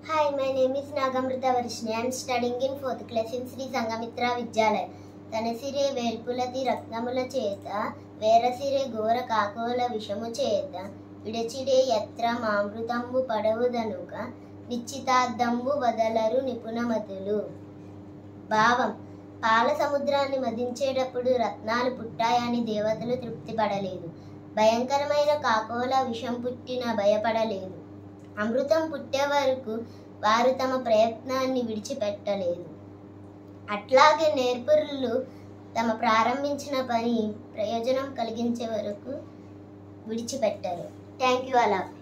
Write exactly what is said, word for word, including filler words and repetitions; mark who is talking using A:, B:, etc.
A: Hi, my name is Nagamrita Varshini. I am studying in fourth class in Sri Sangamitra Vidyalaya. Tanasire Velpulati Ratnamula Cheta, Verasire Gora Kakola Vishamu Cheta, Vidachide Yatra Mamrutambu Padavadanuka, Nichita Dambu Vadalaru Nipunamatulu. Bhavam పాల సముద్రాన్ని మదించేటప్పుడు రత్నాలు పుట్టాయని దేవతలు తృప్తి పడలేదు. భయంకరమైన కాకోల విషం పుట్టిన భయపడలేదు. అమృతం పుట్టే వరకు వారు తమ ప్రయత్నాన్ని విడిచిపెట్టలేదు. అట్లాగే నేర్పరులు తమ ప్రారంభించిన పని ప్రయోజనం కలిగించే వరకు విడిచిపెట్టారు. థ్యాంక్ యూ అలా.